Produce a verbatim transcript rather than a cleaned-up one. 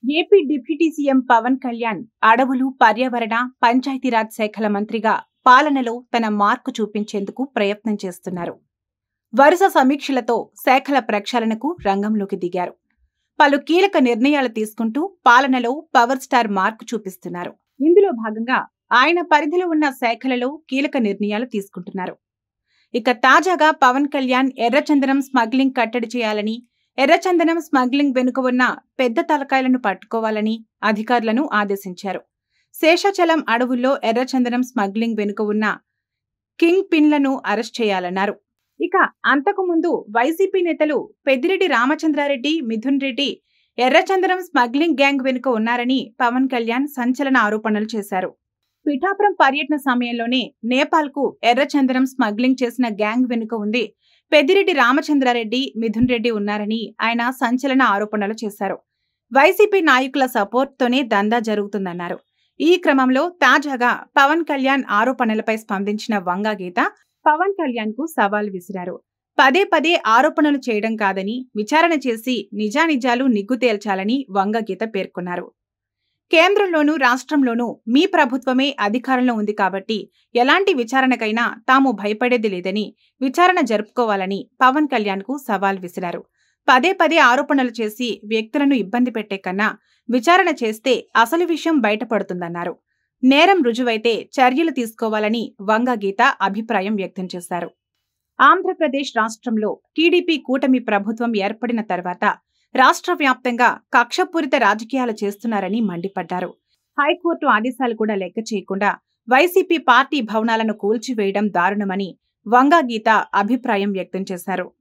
AP deputy CM Pawan Kalyan అడవులు, పర్యావరణ, పంచాయతీరాజ్ శాఖల మంత్రిగా పాలనలో తన మార్కు చూపించేందుకు ప్రయత్నం చేస్తున్నారు. వరుస సమీక్షలతో శాఖల ప్రక్షాళనకు రంగంలోకి దిగారు. పలు కీలక నిర్ణయాలు తీసుకుంటూ పాలనలో పవర్ స్టార్ మార్కు చూపిస్తున్నారు. ఇందులో భాగంగా ఆయన పరిధిలో ఉన్న శాఖలలో కీలక నిర్ణయాలు తీసుకుంటున్నారు. ఇక తాజాగా పవన్ కళ్యాణ్ ఎర్రచందనం స్మగ్లింగ్ కట్టడి చేయాలని, ఎర్రచందనం స్మగ్లింగ్ వెనుక ఉన్న పెద్ద తలకాయలను పట్టుకోవాలని అధికారులను ఆదేశించారు. శేషాచలం అడవుల్లో ఎర్రచందనం స్మగ్లింగ్ వెనుక ఉన్న కింగ్ పిన్లను అరెస్ట్ చేయాలన్నారు. ఇక అంతకుముందు వైసీపీ నేతలు పెద్దిరెడ్డి రామచంద్రారెడ్డి, మిథున్ రెడ్డి ఎర్రచందనం స్మగ్లింగ్ గ్యాంగ్ వెనుక ఉన్నారని పవన్ కళ్యాణ్ సంచలన ఆరోపణలు చేశారు. పిఠాపురం పర్యటన సమయంలోనే నేపాల్కు ఎర్రచందనం స్మగ్లింగ్ చేసిన గ్యాంగ్ వెనుక ఉంది పెద్దిరెడ్డి రామచంద్రారెడ్డి, మిథున్ రెడ్డి ఉన్నారని ఆయన సంచలన ఆరోపణలు చేశారు. వైసీపీ నాయకుల సపోర్ట్తోనే దందా జరుగుతుందన్నారు. ఈ క్రమంలో తాజాగా పవన్ కళ్యాణ్ ఆరోపణలపై స్పందించిన వంగా గీత పవన్ కళ్యాణ్ కు సవాల్ విసిరారు. పదే పదే ఆరోపణలు చేయడం కాదని, విచారణ చేసి నిజానిజాలు నిగ్గు తేల్చాలని వంగా గీత పేర్కొన్నారు. కేంద్రంలోనూ రాష్ట్రంలోనూ మీ ప్రభుత్వమే అధికారంలో ఉంది కాబట్టి ఎలాంటి విచారణకైనా తాము భయపడేది లేదని, విచారణ జరుపుకోవాలని పవన్ కళ్యాణ్ కు సవాల్ విసిరారు. పదే పదే ఆరోపణలు చేసి వ్యక్తులను ఇబ్బంది పెట్టే కన్నా విచారణ చేస్తే అసలు విషయం బయటపడుతుందన్నారు. నేరం రుజువైతే చర్యలు తీసుకోవాలని వంగా గీత అభిప్రాయం వ్యక్తం చేశారు. ఆంధ్రప్రదేశ్ రాష్ట్రంలో టీడీపీ కూటమి ప్రభుత్వం ఏర్పడిన తర్వాత రాష్ట్ర వ్యాప్తంగా కక్షపూరిత రాజకీయాలు చేస్తున్నారని మండిపడ్డారు. హైకోర్టు ఆదేశాలు కూడా లెక్క చేయకుండా వైసీపీ పార్టీ భవనాలను కూల్చివేయడం దారుణమని వంగా గీత అభిప్రాయం వ్యక్తం చేశారు.